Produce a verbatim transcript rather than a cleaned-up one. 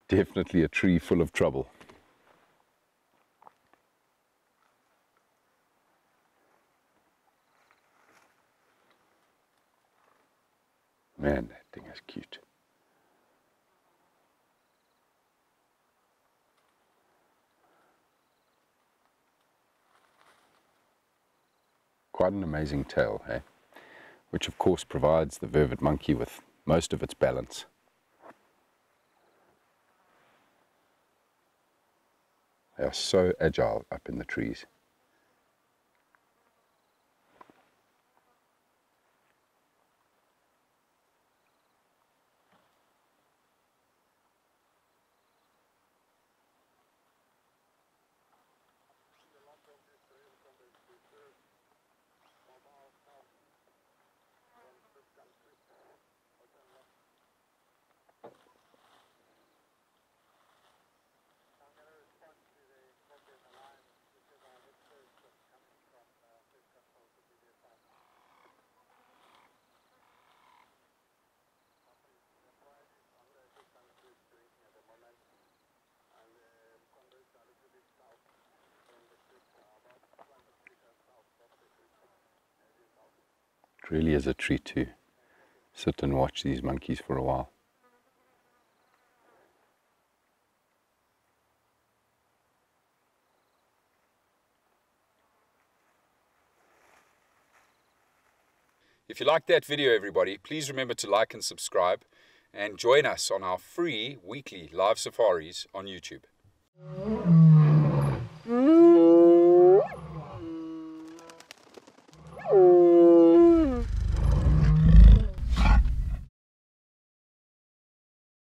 Definitely a tree full of trouble. Man, that thing is cute. Quite an amazing tail, eh? Which of course provides the vervet monkey with most of its balance. They are so agile up in the trees. It really is a treat to sit and watch these monkeys for a while. If you liked that video, everybody, please remember to like and subscribe and join us on our free weekly live safaris on YouTube.